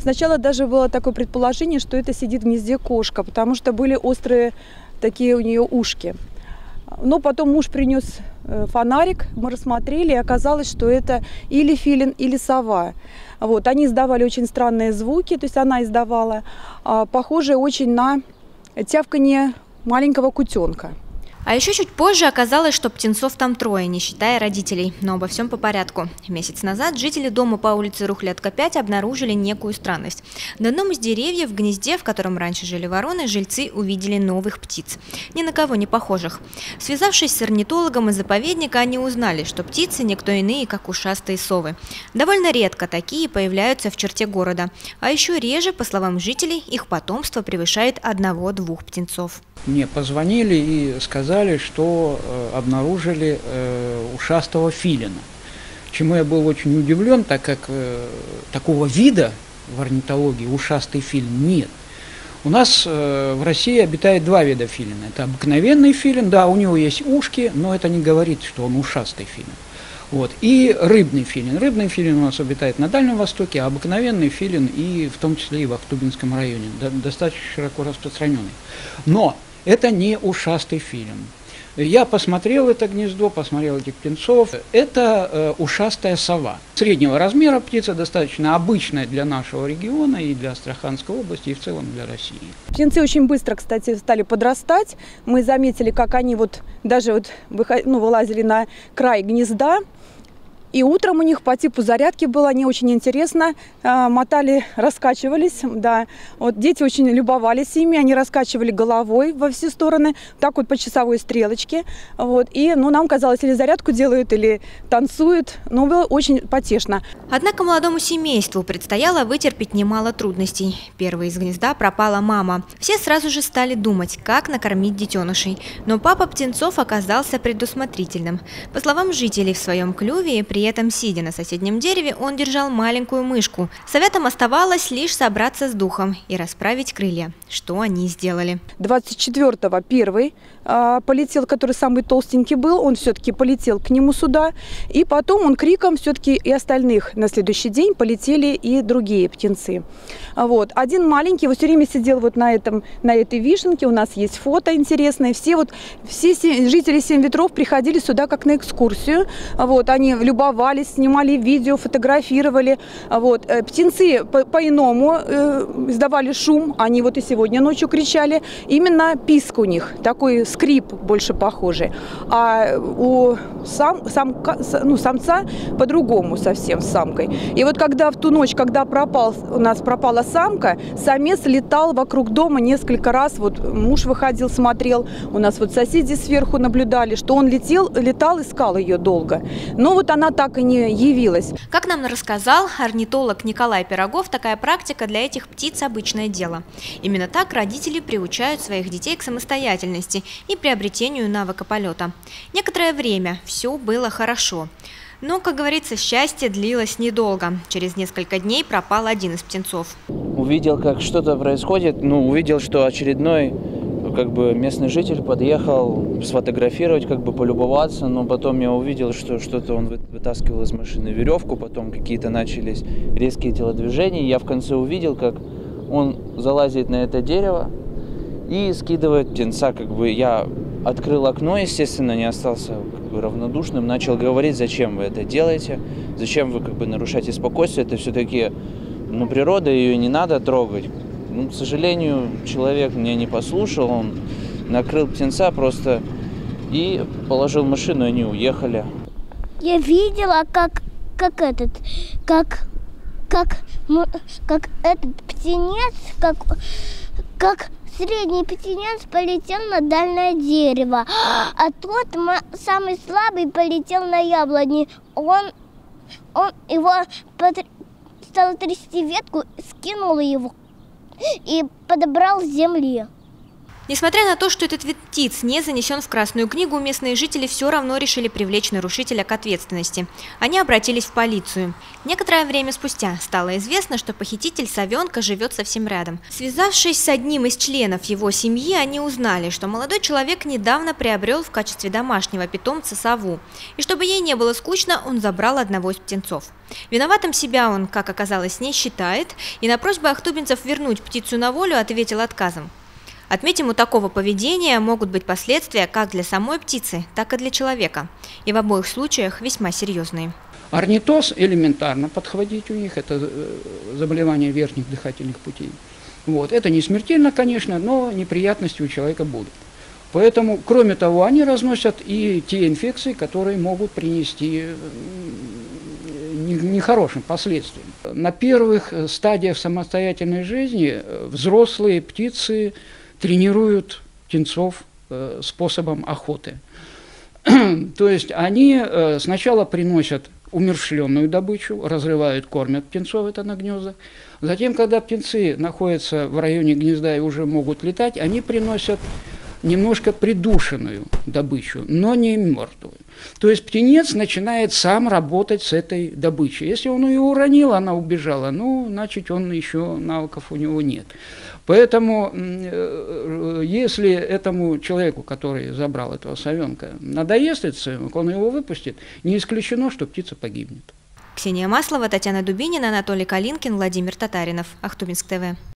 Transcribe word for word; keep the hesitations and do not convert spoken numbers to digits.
Сначала даже было такое предположение, что это сидит в гнезде кошка, потому что были острые такие у нее ушки. Но потом муж принес фонарик, мы рассмотрели, и оказалось, что это или филин, или сова. Вот. Они издавали очень странные звуки, то есть она издавала, похожие очень на тявканье маленького кутенка. А еще чуть позже оказалось, что птенцов там трое, не считая родителей. Но обо всем по порядку. Месяц назад жители дома по улице Рухлядка пять обнаружили некую странность. На одном из деревьев в гнезде, в котором раньше жили вороны, жильцы увидели новых птиц. Ни на кого не похожих. Связавшись с орнитологом из заповедника, они узнали, что птицы никто иные, как ушастые совы. Довольно редко такие появляются в черте города. А еще реже, по словам жителей, их потомство превышает одного-двух птенцов. Мне позвонили и сказали, что э, обнаружили э, ушастого филина. Чему я был очень удивлен, так как э, такого вида в орнитологии ушастый филин нет. У нас э, в России обитает два вида филина. Это обыкновенный филин, да, у него есть ушки, но это не говорит, что он ушастый филин. Вот. И рыбный филин. Рыбный филин у нас обитает на Дальнем Востоке, а обыкновенный филин и в том числе и в Ахтубинском районе, достаточно широко распространенный. Но это не ушастый филин. Я посмотрел это гнездо, посмотрел этих птенцов. Это э, ушастая сова. Среднего размера птица, достаточно обычная для нашего региона и для Астраханской области, и в целом для России. Птенцы очень быстро, кстати, стали подрастать. Мы заметили, как они вот даже вот выход... ну, вылазили на край гнезда. И утром у них по типу зарядки было не очень интересно. Мотали, раскачивались. Да. Вот дети очень любовались ими. Они раскачивали головой во все стороны. Так вот по часовой стрелочке. Вот. И ну, нам казалось, или зарядку делают, или танцуют. Но было очень потешно. Однако молодому семейству предстояло вытерпеть немало трудностей. Первой из гнезда пропала мама. Все сразу же стали думать, как накормить детенышей. Но папа птенцов оказался предусмотрительным. По словам жителей, в своем клюве при При этом, сидя на соседнем дереве, он держал маленькую мышку. Советом оставалось лишь собраться с духом и расправить крылья, что они сделали. двадцать четвёртого первый а, полетел, который самый толстенький был, он все-таки полетел к нему сюда. И потом он криком все-таки и остальных на следующий день полетели и другие птенцы. Вот. Один маленький вот все время сидел вот на, этом, на этой вишенке, у нас есть фото интересное. Все, вот, все жители Семь ветров приходили сюда как на экскурсию. Вот. Они любовались, снимали видео, фотографировали. Вот. Птенцы по-иному э, издавали шум, они вот и сегодня ночью кричали. Именно писк у них, такой скрип больше похожий. А у сам, самка, ну, самца по-другому совсем с самкой. И вот когда в ту ночь, когда пропал, у нас пропала самка, самец летал вокруг дома несколько раз. Вот муж выходил, смотрел. У нас вот соседи сверху наблюдали, что он летел, летал, искал ее долго. Но вот она так и не явилась. Как нам рассказал орнитолог Николай Пирогов, такая практика для этих птиц обычное дело. Именно так родители приучают своих детей к самостоятельности и приобретению навыка полета. Некоторое время все было хорошо. Но, как говорится, счастье длилось недолго. Через несколько дней пропал один из птенцов. Увидел, как что-то происходит, ну, увидел, что очередной как бы местный житель подъехал сфотографировать, как бы полюбоваться, но потом я увидел, что что-то он вытаскивал из машины веревку, потом какие-то начались резкие телодвижения. Я в конце увидел, как он залазит на это дерево и скидывает птенца. Как бы я открыл окно, естественно, не остался как бы равнодушным, начал говорить, зачем вы это делаете, зачем вы как бы нарушаете спокойствие, это все-таки ну, природа, ее не надо трогать. Ну, к сожалению, человек меня не послушал, он накрыл птенца просто и положил машину, и они уехали. Я видела, как, как этот, как, как, как этот птенец, как, как средний птенец полетел на дальнее дерево, а тот самый слабый полетел на яблони. Он, он его стал трясти ветку, скинул его и подобрал с земли. Несмотря на то, что этот вид птиц не занесен в Красную книгу, местные жители все равно решили привлечь нарушителя к ответственности. Они обратились в полицию. Некоторое время спустя стало известно, что похититель совенка живет совсем рядом. Связавшись с одним из членов его семьи, они узнали, что молодой человек недавно приобрел в качестве домашнего питомца сову. И чтобы ей не было скучно, он забрал одного из птенцов. Виноватым себя он, как оказалось, не считает, и на просьбу ахтубинцев вернуть птицу на волю ответил отказом. Отметим, у такого поведения могут быть последствия как для самой птицы, так и для человека. И в обоих случаях весьма серьезные. Орнитоз элементарно подхватить у них, это заболевание верхних дыхательных путей. Вот. Это не смертельно, конечно, но неприятности у человека будут. Поэтому, кроме того, они разносят и те инфекции, которые могут принести нехорошим последствиям. На первых стадиях самостоятельной жизни взрослые птицы тренируют птенцов способом охоты. То есть они сначала приносят умерщвленную добычу, разрывают, кормят птенцов, это на гнездах. Затем, когда птенцы находятся в районе гнезда и уже могут летать, они приносят немножко придушенную добычу, но не мертвую. То есть птенец начинает сам работать с этой добычей. Если он ее уронил, она убежала, ну, значит, он еще навыков у него нет. Поэтому, если этому человеку, который забрал этого совенка, надоест этот совенок, он его выпустит, не исключено, что птица погибнет. Ксения Маслова, Татьяна Дубинина, Анатолий Калинкин, Владимир Татаринов. Ахтубинск ТВ.